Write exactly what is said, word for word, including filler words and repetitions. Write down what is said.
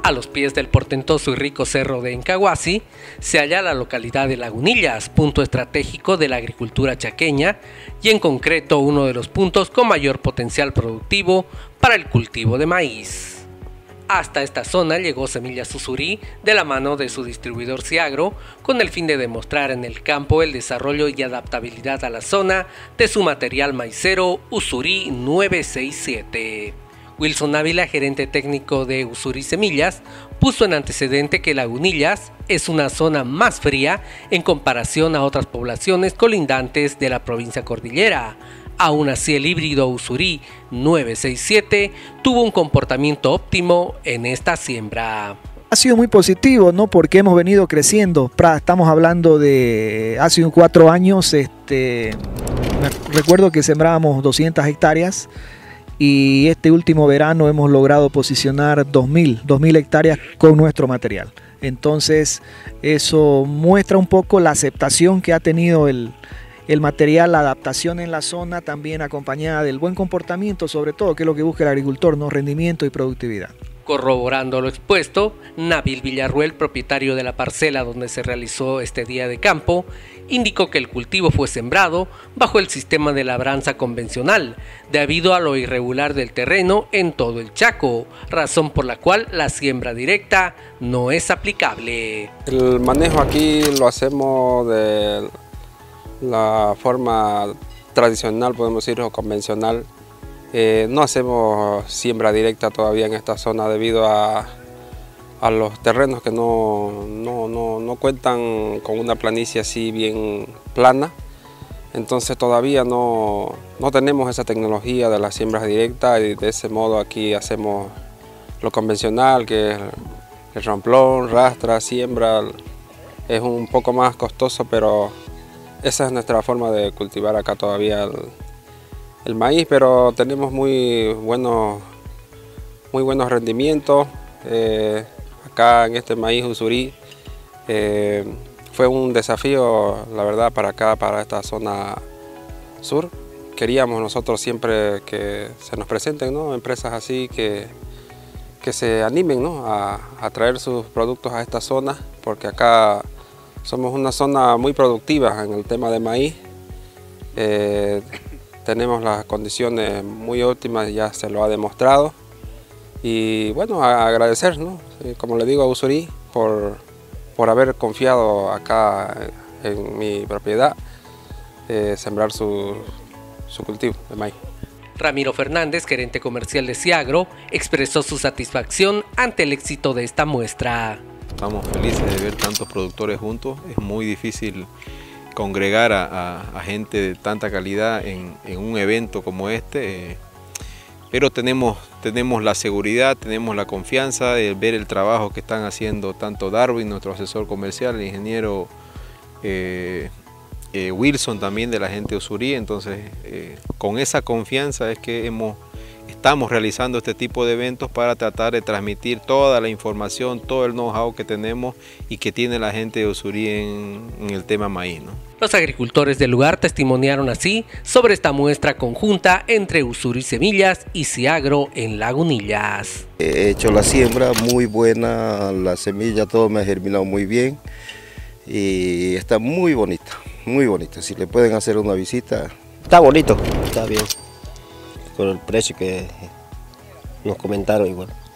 A los pies del portentoso y rico cerro de Encahuasi se halla la localidad de Lagunillas, punto estratégico de la agricultura chaqueña y en concreto uno de los puntos con mayor potencial productivo para el cultivo de maíz. Hasta esta zona llegó Semillas Usurí de la mano de su distribuidor Ciagro con el fin de demostrar en el campo el desarrollo y adaptabilidad a la zona de su material maicero Usurí nueve seis siete. Wilson Ávila, gerente técnico de Usurí Semillas, puso en antecedente que Lagunillas es una zona más fría en comparación a otras poblaciones colindantes de la provincia cordillera. Aún así, el híbrido Usurí nueve seis siete tuvo un comportamiento óptimo en esta siembra. Ha sido muy positivo, ¿no? Porque hemos venido creciendo. Estamos hablando de hace cuatro años, este, recuerdo que sembrábamos doscientas hectáreas. Y este último verano hemos logrado posicionar dos mil hectáreas con nuestro material. Entonces eso muestra un poco la aceptación que ha tenido el, el material, la adaptación en la zona, también acompañada del buen comportamiento, sobre todo, que es lo que busca el agricultor, ¿no? Rendimiento y productividad. Corroborando lo expuesto, Nabil Villarruel, propietario de la parcela donde se realizó este día de campo, indicó que el cultivo fue sembrado bajo el sistema de labranza convencional, debido a lo irregular del terreno en todo el Chaco, razón por la cual la siembra directa no es aplicable. El manejo aquí lo hacemos de la forma tradicional, podemos decir, o convencional. Eh, no hacemos siembra directa todavía en esta zona debido a, a los terrenos que no, no, no, no cuentan con una planicie así bien plana. Entonces todavía no, no tenemos esa tecnología de las siembras directas y de ese modo aquí hacemos lo convencional, que es el ramplón, rastra, siembra. Es un poco más costoso, pero esa es nuestra forma de cultivar acá todavía el, el maíz, pero tenemos muy buenos, muy buenos rendimientos. Eh, acá en este maíz Usurí eh, fue un desafío, la verdad, para acá, para esta zona sur. Queríamos nosotros siempre que se nos presenten, ¿no? Empresas así que, que se animen, ¿no? a, a traer sus productos a esta zona, porque acá somos una zona muy productiva en el tema de maíz. Eh, Tenemos las condiciones muy óptimas, ya se lo ha demostrado. Y bueno, a agradecer, ¿no? Como le digo a Usurí, por, por haber confiado acá en mi propiedad, eh, sembrar su, su cultivo de maíz. Ramiro Fernández, gerente comercial de Ciagro, expresó su satisfacción ante el éxito de esta muestra. Estamos felices de ver tantos productores juntos, es muy difícil congregar a, a, a gente de tanta calidad en, en un evento como este, eh, pero tenemos, tenemos la seguridad, tenemos la confianza de ver el trabajo que están haciendo tanto Darwin, nuestro asesor comercial, el ingeniero eh, eh, Wilson también de la gente de Usurí. Entonces eh, con esa confianza es que hemos, estamos realizando este tipo de eventos para tratar de transmitir toda la información, todo el know-how que tenemos y que tiene la gente de Usurí en, en el tema maíz, ¿no? Los agricultores del lugar testimoniaron así sobre esta muestra conjunta entre Usurí Semillas y Ciagro en Lagunillas. He hecho la siembra muy buena, la semilla todo me ha germinado muy bien y está muy bonita, muy bonita. Si le pueden hacer una visita. Está bonito, está bien, con el precio que nos comentaron igual.